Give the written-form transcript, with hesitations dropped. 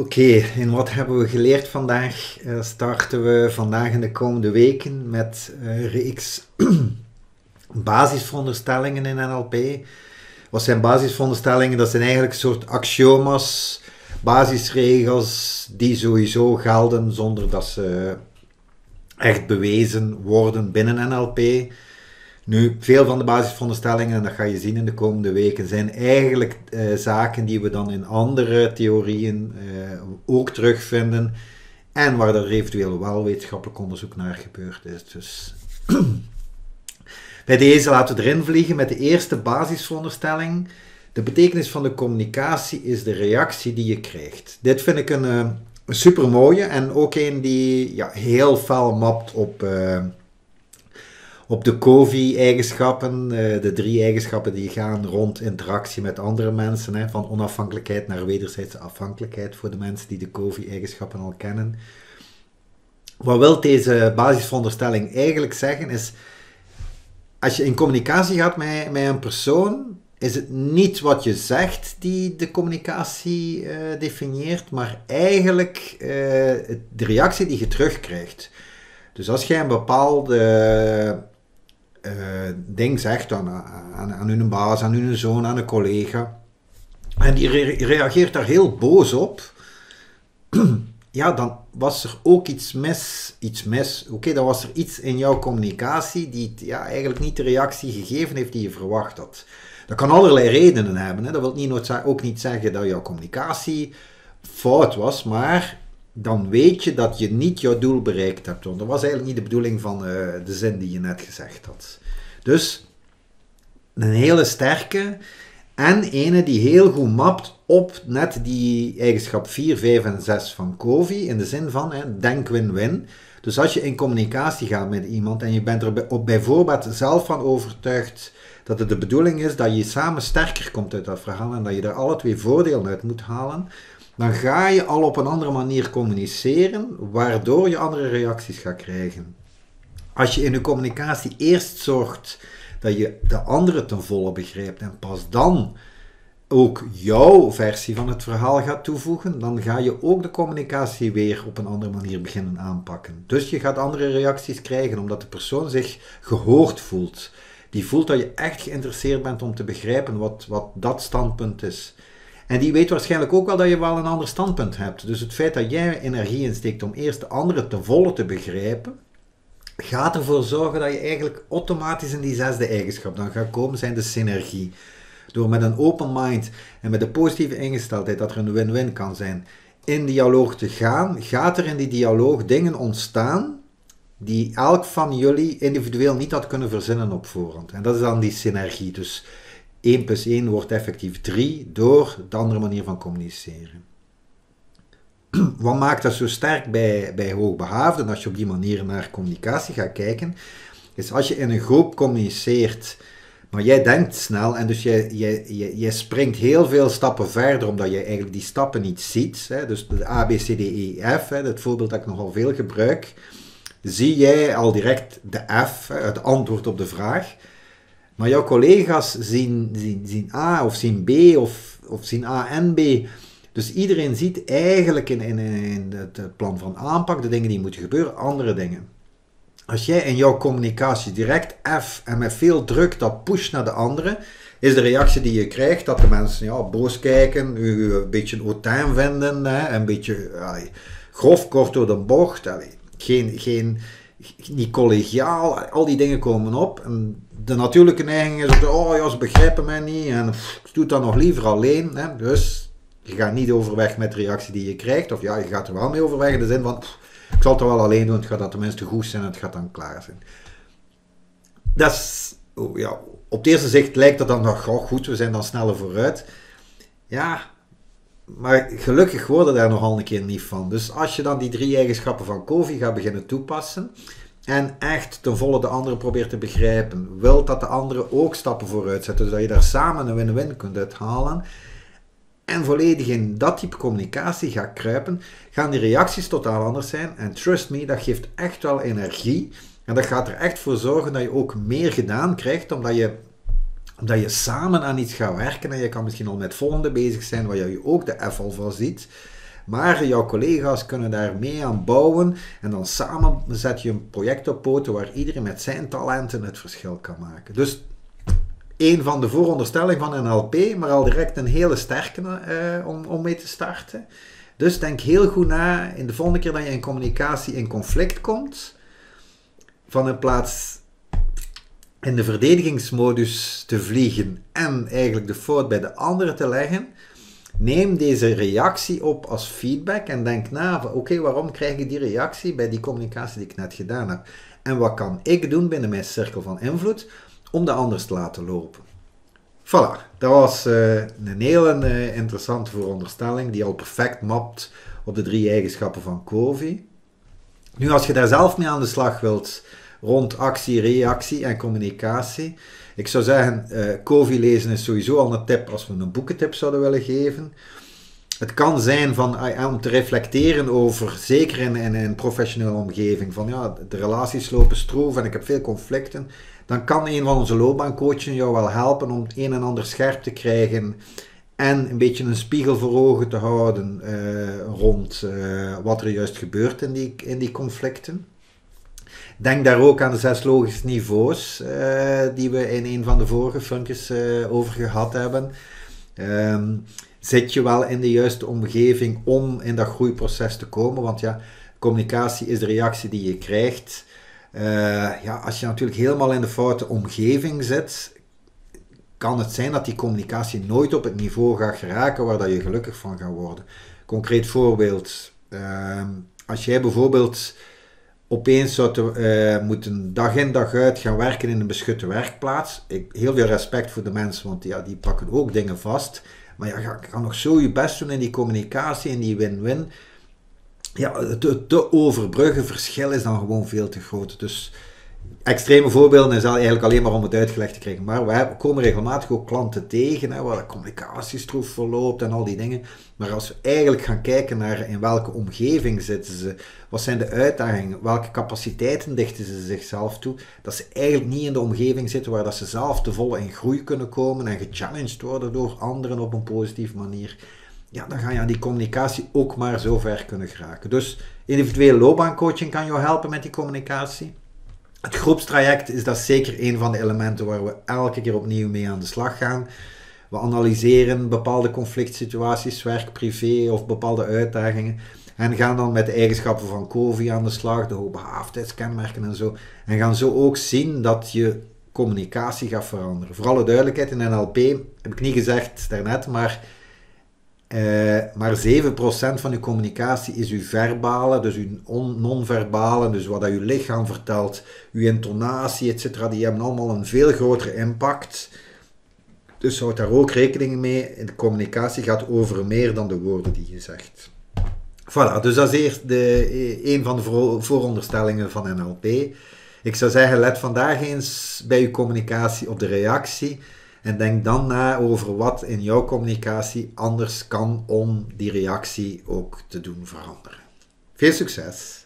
Oké, en wat hebben we geleerd vandaag? Starten we vandaag in de komende weken met een reeks basisveronderstellingen in NLP. Wat zijn basisveronderstellingen? Dat zijn eigenlijk een soort axioma's, basisregels die sowieso gelden zonder dat ze echt bewezen worden binnen NLP. Nu, veel van de basisveronderstellingen, en dat ga je zien in de komende weken, zijn eigenlijk zaken die we dan in andere theorieën ook terugvinden en waar er eventueel wel wetenschappelijk onderzoek naar gebeurd is. Dus bij deze laten we erin vliegen met de eerste basisveronderstelling. De betekenis van de communicatie is de reactie die je krijgt. Dit vind ik een super mooie en ook een die heel fel mapt op de COVI-eigenschappen, de 3 eigenschappen die gaan rond interactie met andere mensen, hè, van onafhankelijkheid naar wederzijdse afhankelijkheid voor de mensen die de COVI-eigenschappen al kennen. Wat wil deze basisveronderstelling eigenlijk zeggen is, als je in communicatie gaat met een persoon, is het niet wat je zegt die de communicatie definieert, maar eigenlijk de reactie die je terugkrijgt. Dus als jij een bepaalde ding zegt aan uw baas, aan uw zoon, aan een collega, en die reageert daar heel boos op, ja, dan was er ook iets mis. Oké, dan was er iets in jouw communicatie die eigenlijk niet de reactie gegeven heeft die je verwacht had. Dat kan allerlei redenen hebben. Hè. Dat wil ook niet zeggen dat jouw communicatie fout was, maar dan weet je dat je niet jouw doel bereikt hebt. Want dat was eigenlijk niet de bedoeling van de zin die je net gezegd had. Dus een hele sterke en ene die heel goed mapt op net die eigenschap 4, 5 en 6 van COVI. In de zin van denk win-win. Dus als je in communicatie gaat met iemand en je bent er bijvoorbeeld zelf van overtuigd dat het de bedoeling is dat je samen sterker komt uit dat verhaal en dat je er alle 2 voordelen uit moet halen, dan ga je al op een andere manier communiceren, waardoor je andere reacties gaat krijgen. Als je in je communicatie eerst zorgt dat je de andere ten volle begrijpt en pas dan ook jouw versie van het verhaal gaat toevoegen, dan ga je ook de communicatie weer op een andere manier beginnen aanpakken. Dus je gaat andere reacties krijgen, omdat de persoon zich gehoord voelt. Die voelt dat je echt geïnteresseerd bent om te begrijpen wat dat standpunt is. En die weet waarschijnlijk ook wel dat je wel een ander standpunt hebt. Dus het feit dat jij energie insteekt om eerst de andere ten volle te begrijpen, gaat ervoor zorgen dat je eigenlijk automatisch in die 6e eigenschap dan gaat komen, zijn de synergie. Door met een open mind en met een positieve ingesteldheid, dat er een win-win kan zijn, in dialoog te gaan, gaat er in die dialoog dingen ontstaan die elk van jullie individueel niet had kunnen verzinnen op voorhand. En dat is dan die synergie. Dus 1 plus 1 wordt effectief 3 door de andere manier van communiceren. Wat maakt dat zo sterk bij hoogbegaafden, als je op die manier naar communicatie gaat kijken, is als je in een groep communiceert, maar jij denkt snel en dus jij springt heel veel stappen verder, omdat je eigenlijk die stappen niet ziet. Hè? Dus de A, B, C, D, E, F, hè, dat voorbeeld dat ik nogal veel gebruik, zie jij al direct de F, het antwoord op de vraag. Maar jouw collega's zien A of zien B of zien A en B. Dus iedereen ziet eigenlijk in het plan van aanpak de dingen die moeten gebeuren, andere dingen. Als jij in jouw communicatie direct F en met veel druk dat push naar de andere, is de reactie die je krijgt dat de mensen boos kijken, u een beetje hautain vinden, een beetje grof, kort door de bocht, niet collegiaal, al die dingen komen op. En de natuurlijke neiging is ook, ze begrijpen mij niet en ik doe het dan nog liever alleen. Hè. Dus je gaat niet overweg met de reactie die je krijgt, of je gaat er wel mee overweg in de zin van, ik zal het er wel alleen doen, het gaat dat tenminste goed zijn en het gaat dan klaar zijn. Dat is, op het eerste zicht lijkt dat dan nog goed, we zijn dan sneller vooruit. Ja, maar gelukkig worden daar nogal een keer niet van. Dus als je dan die 3 eigenschappen van COVI gaat beginnen toepassen en echt ten volle de andere probeert te begrijpen, wilt dat de andere ook stappen vooruit zetten, zodat je daar samen een win-win kunt uithalen en volledig in dat type communicatie gaat kruipen, gaan die reacties totaal anders zijn. En trust me, dat geeft echt wel energie en dat gaat er echt voor zorgen dat je ook meer gedaan krijgt, omdat je samen aan iets gaat werken en je kan misschien al met het volgende bezig zijn, waar je ook de F al van ziet. Maar jouw collega's kunnen daar mee aan bouwen en dan samen zet je een project op poten waar iedereen met zijn talenten het verschil kan maken. Dus een van de vooronderstellingen van NLP, maar al direct een hele sterke om mee te starten. Dus denk heel goed na in de volgende keer dat je in communicatie in conflict komt, van in plaats in de verdedigingsmodus te vliegen en eigenlijk de fout bij de anderen te leggen, neem deze reactie op als feedback en denk na van oké, waarom krijg ik die reactie bij die communicatie die ik net gedaan heb? En wat kan ik doen binnen mijn cirkel van invloed om de anders te laten lopen? Voilà, dat was een hele interessante vooronderstelling die al perfect mapt op de 3 eigenschappen van Covey. Nu, als je daar zelf mee aan de slag wilt rond actie, reactie en communicatie, ik zou zeggen, Covey lezen is sowieso al een tip als we een boekentip zouden willen geven. Het kan zijn om te reflecteren over, zeker in een professionele omgeving, van ja, de relaties lopen stroef en ik heb veel conflicten. Dan kan een van onze loopbaancoachen jou wel helpen om het een en ander scherp te krijgen en een beetje een spiegel voor ogen te houden rond wat er juist gebeurt in die conflicten. Denk daar ook aan de 6 logische niveaus die we in een van de vorige filmpjes over gehad hebben. Zit je wel in de juiste omgeving om in dat groeiproces te komen? Want ja, communicatie is de reactie die je krijgt. Als je natuurlijk helemaal in de foute omgeving zit, kan het zijn dat die communicatie nooit op het niveau gaat geraken waar dat je gelukkig van gaat worden. Concreet voorbeeld, als jij bijvoorbeeld opeens zou moeten dag in dag uit gaan werken in een beschutte werkplaats. Heel veel respect voor de mensen, want ja, die pakken ook dingen vast. Maar ja, je kan nog zo je best doen in die communicatie, in die win-win. Ja, het te overbruggen verschil is dan gewoon veel te groot. Dus extreme voorbeelden is eigenlijk alleen maar om het uitgelegd te krijgen. Maar we komen regelmatig ook klanten tegen, waar de communicatie stroef verloopt en al die dingen. Maar als we eigenlijk gaan kijken naar in welke omgeving zitten ze, wat zijn de uitdagingen, welke capaciteiten dichten ze zichzelf toe, dat ze eigenlijk niet in de omgeving zitten waar dat ze zelf te volle in groei kunnen komen en gechallenged worden door anderen op een positieve manier. Ja, dan ga je aan die communicatie ook maar zo ver kunnen geraken. Dus individuele loopbaancoaching kan jou helpen met die communicatie. Het groepstraject is dat zeker een van de elementen waar we elke keer opnieuw mee aan de slag gaan. We analyseren bepaalde conflict situaties, werk, privé of bepaalde uitdagingen. En gaan dan met de eigenschappen van Covey aan de slag, de hoogbegaafdheidskenmerken en zo. En gaan zo ook zien dat je communicatie gaat veranderen. Voor alle duidelijkheid, in NLP heb ik niet gezegd daarnet, maar 7% van uw communicatie is uw verbale, dus uw non-verbale, dus wat dat uw lichaam vertelt, uw intonatie, etc. Die hebben allemaal een veel grotere impact. Dus houd daar ook rekening mee. De communicatie gaat over meer dan de woorden die je zegt. Voilà, dus dat is eerst een van de vooronderstellingen van NLP. Ik zou zeggen, let vandaag eens bij uw communicatie op de reactie. En denk dan na over wat in jouw communicatie anders kan om die reactie ook te doen veranderen. Veel succes!